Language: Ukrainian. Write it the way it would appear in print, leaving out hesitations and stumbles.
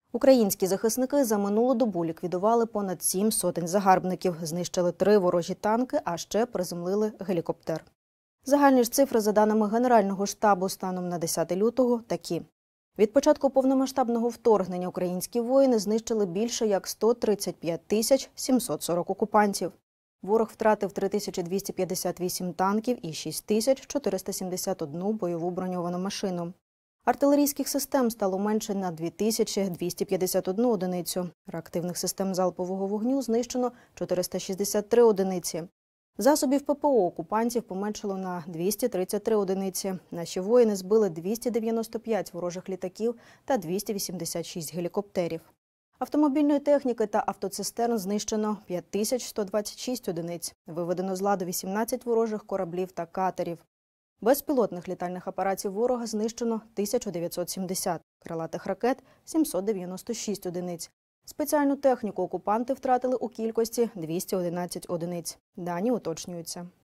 Українські захисники за минулу добу ліквідували понад 7 сотень загарбників, знищили 3 ворожі танки, а ще приземлили гелікоптер. Загальні ж цифри, за даними Генерального штабу, станом на 10 лютого такі. Від початку повномасштабного вторгнення українські воїни знищили більше як 135 740 окупантів. Ворог втратив 3258 танків і 6471 бойову броньовану машину. Артилерійських систем стало менше на 2251 одиницю. Реактивних систем залпового вогню знищено 463 одиниці. Засобів ППО окупантів поменшало на 233 одиниці. Наші воїни збили 295 ворожих літаків та 286 гелікоптерів. Автомобільної техніки та автоцистерн знищено 5126 одиниць. Виведено з ладу 18 ворожих кораблів та катерів. Безпілотних літальних апаратів ворога знищено 1970, крилатих ракет – 796 одиниць. Спеціальну техніку окупанти втратили у кількості 211 одиниць. Дані уточнюються.